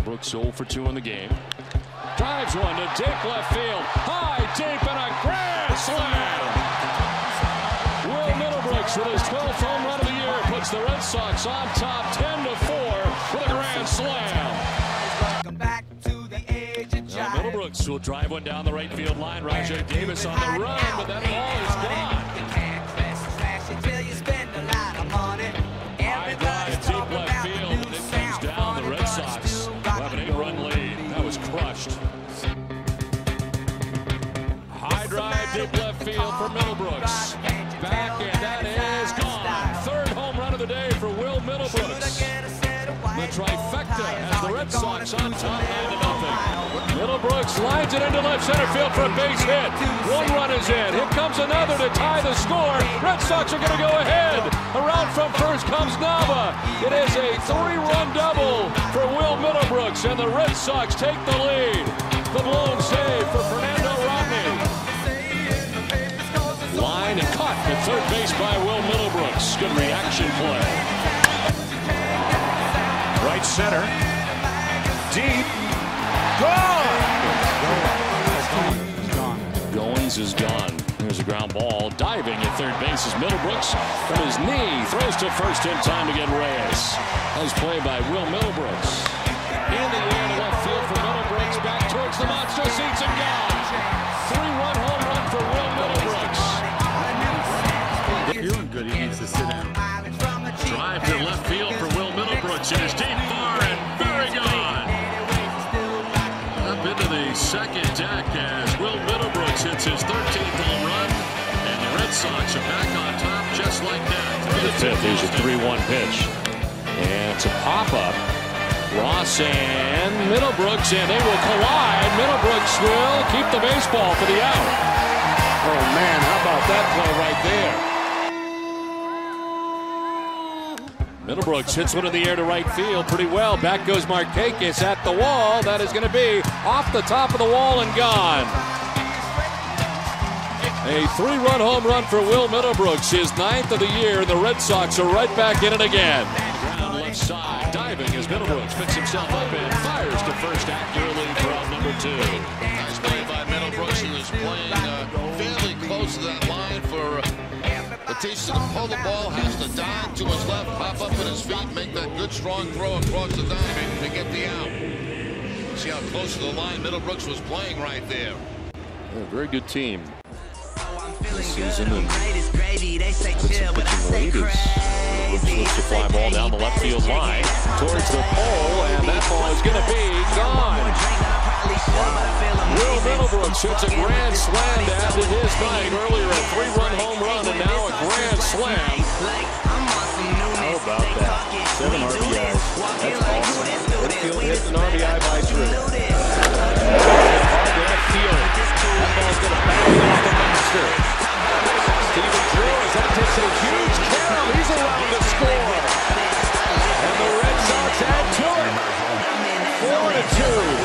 Brooks 0 for 2 in the game. Drives one to deep left field. High, deep, and a grand slam. Will Middlebrooks with his 12th home run of the year puts the Red Sox on top 10-4 with a grand slam. Now Middlebrooks will drive one down the right field line. Rajai Davis on the run, but that ball is gone. High drive, deep left field, and it comes down. The Red Sox will have an 8-run lead. That was crushed. High drive, deep left field for Middlebrooks. Back, and that is gone. Third home run of the day for Will Middlebrooks. The trifecta has the Red Sox on top 9-0. Middlebrooks lines it into left center field for a base hit. One run is in. Here comes another to tie the score. Red Sox are going to go ahead. Around from first comes Nava. It is a 3-run double for Will Middlebrooks, and the Red Sox take the lead. The blown save for Fernando Rodney. Line and caught at third base by Will Middlebrooks. Good reaction play. Right center. Deep. Gone! Goins is gone. There's a ground ball. Diving at third base is Middlebrooks. From his knee, throws to first in time to get Reyes. Nice play by Will Middlebrooks. In the air to left field for Middlebrooks. Back towards the monster seats and gone. 3-run home run for Will Middlebrooks. Feeling good, he needs to sit down. Drive to left field for Will Middlebrooks. It is deep, far, and very gone. Up into the second deck as Will Middlebrooks hits his 13th home run, and the Red Sox are back on top just like that. The fifth, there's a 3-1 pitch. And it's a pop-up. Ross and Middlebrooks, and they will collide. Middlebrooks will keep the baseball for the out. Oh, man, how about that play right there? Middlebrooks hits one in the air to right field pretty well. Back goes Markakis at the wall. That is going to be off the top of the wall and gone. A 3-run home run for Will Middlebrooks, his 9th of the year, and the Red Sox are right back in it again. Ground left side, diving as Middlebrooks picks himself up and fires to first accurately for out number 2. Nice play by Middlebrooks, who is playing fairly close to that line for Batista to pull the ball, has to dive to his left, pop up with his feet, make that good strong throw across the diamond to get the out. See how close to the line Middlebrooks was playing right there. A very good team this season, and some pitching lead. Middlebrooks lifts a fly ball down the left field line towards the pole, and that ball is going to be gone. Will Middlebrooks hits a grand slam to add to his night. Earlier a 3-run home run, and now a grand slam. How about that? 7 RBIs. That's awesome. Whitfield hit an RBI by Drew. Hard left field. That ball's going to bounce off the monster. Steven Drew, as that takes a huge carry. He's around to score. And the Red Sox add to it. 4-2.